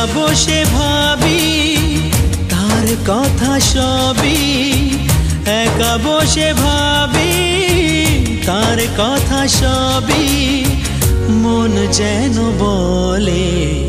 বসে ভাবি তার কথা সবই, একা বসে ভাবি তার কথা সবই, মন যেন বলে